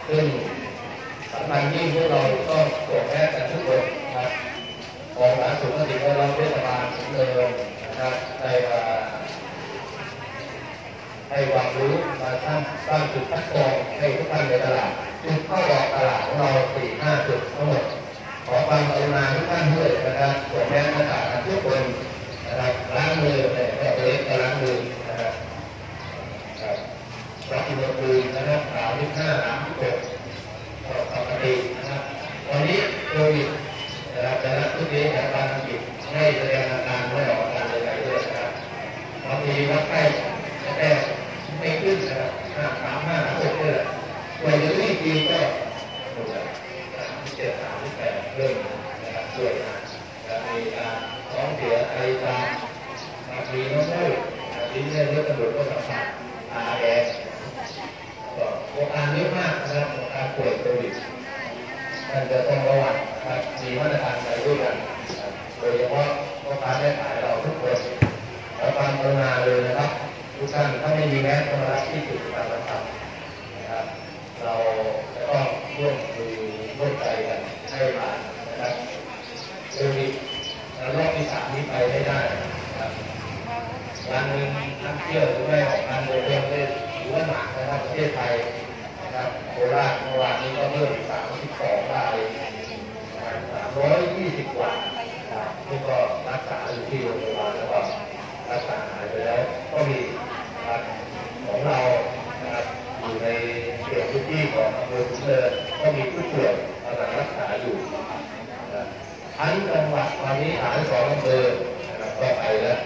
ซึ่งสำคัญยิ่งพวกเราต้องตรวจแพทย์กันทุกคนนะครับของสาธารณสุขก็ติดเราเทศบาลสูงเนินนะครับให้ความรู้มาสร้างจุดคัดกรองให้ทุกท่านในตลาดจุดเข้าออกตลาดของเรา 4-5 จุดทั้งหมดขอความกรุณาทุกท่านด้วยนะครับตรวจแพทย์หน้ากากทุกคนนะครับล้างมือเนี่ยแค่เล็กก็ล้างมือนะครับรับอุณหภูมินะครับ35-36ปกตินะครับตอนนี้โควิดนะครับแต่ละทุกนี้จากการอังกฤษให้แสดงอาการไม่ออกอาการใดๆด้วยนะครับบางทีวัดไข้แต่ไม่ขึ้นนะครับ35-36เนี่ยส่วนที่ไม่ดีก็37-38เริ่มนะครับช่วยนะมีการท้องเสียไอตามีน้ำมูกลิ้นเลือดกระดูกก็สัมผัสตาแดงก็อาการเยอะมากนะครับอาการป่วยโควิดมันจะต้องระวังครับมีมาตรการไปด้วยกันโดยเฉพาะพ่อค้าแม่ขายเราทุกคนขอความกรุณาเลยนะครับทุกท่านถ้าไม่มีแมสก็มารับที่จุดการรับทำนะครับเราจะต้องร่วมมือร่วมใจกันให้ผ่านนะครับโควิดรอบที่3นี้ไปไม่ได้นะครับวันหนึ่งนักเที่ยวหรือไม่ออกการเดินทางได้ถือว่าหนักนะครับประเทศไทยนะครับโคราชเมื่อวานนี้ก็เพิ่ม32 ราย320 กว่านี่ก็รักษาอยู่ที่โรงพยาบาลแล้วก็รักษาหายไปแล้วก็มีของเรานะครับอยู่ในเขตพื้นที่ของอำเภอสูงเนินก็มีผู้ป่วยกำลังรักษาอยู่ทั้งจังหวัดตอนนี้32 อำเภอนะครับก็ไปแล้ว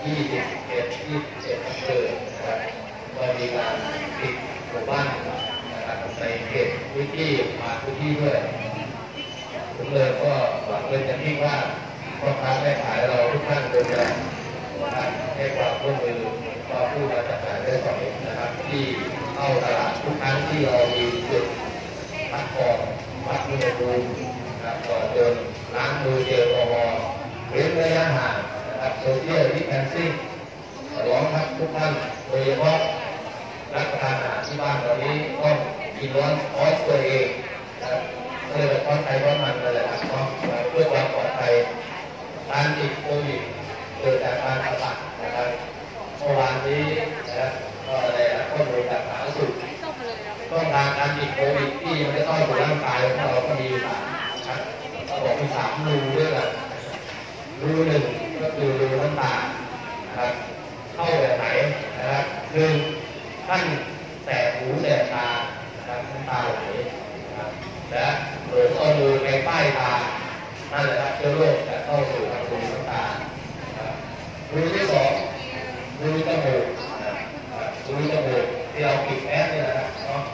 27 อำเภอนะครับก็มีการปิดหมู่บ้านนะครับในเขตพื้นที่มาพื้นที่ด้วยผมเลยก็หวังเป็นอย่างยิ่งว่าพ่อค้าแม่ขายเราทุกท่านดูแลให้ความร่วมมือก็ผู้มาจัดการได้สองนะครับที่เข้าตลาดทุกครั้งที่เรามีจุดคัดกรองวัดอุณหภูมินะครับก่อนเดินล้างมือเจลแอลกอฮอล์เว้นระยะห่างนะครับโซเชียลดิสแทนซิ่งร้องครับทุกท่านโดยเฉพาะรับประทานอาหารที่บ้านตอนนี้ต้องกินร้อนตัวเองนะครับเพื่อป้องกันมันเลยครับเพื่อความปลอดภัยการติดโควิดเกิดจากการระบาดนะครับเมื่อวานนี้นะครับก็ได้รับข้อมูลจากสาธารณสุขต้องการติดโควิดที่มันจะต้องอยู่ร่างกายของเราก็มี3เขาบอกมี3 รูด้วยกันรูหนึ่งก็คือรูน้ำตานะครับเข้าแบบไหนนะครับ1ท่านแสบหูแสบตานะครับน้ำตาไหลนะครับและหรือเอามือไปป้ายตานั่นแหละครับเชื้อโรคจะเข้าสู่ทางรูน้ำตารูที่2รูจมูกรูจมูกที่เราปิดแอสเนี่ยนะครับ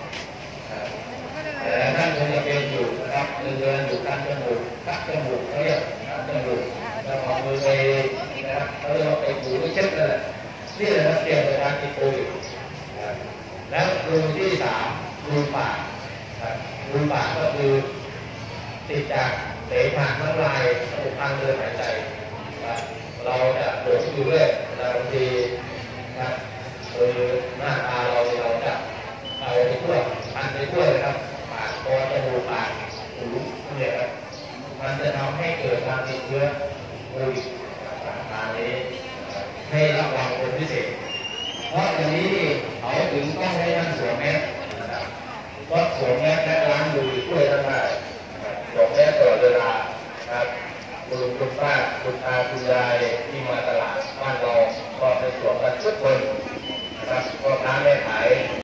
แต่ท่านคงจะเป็นอยู่นะครับเดินอยู่กันจมูกกัดจมูกเขาเรียกกัดจมูกแล้วเอามือไปนะครับเขาเรียกว่าไปถูไปเช็ดนั่นแหละนี่แหละครับเกี่ยวกับการติดโควิดแล้วรูที่3รูปากรูปากก็คือติดจากเสมหะน้ำลายระบบทางเดินหายใจเราจะโดดอยู่เรื่อยบางทีนะคือหน้าตาเราจะเอาไปทั่วพันไปทั่วเลยครับปากคอจมูกปากหูเนี่ยครับมันจะทำให้เกิดการติดเชื้อโควิดต่างๆนี้ให้ระวังเป็นพิเศษเพราะอย่างนี้เขาถึงต้องให้ท่านสวมแมสนะครับเพราะสวมแมสและล้างมือช่วยท่านได้สวมแมสตลอดเวลาครับคุณป้าคุณตาคุณยายที่มาตลาดบ้านเราก็ไปสวมกันทุกคนนะครับพ่อค้าแม่ขาย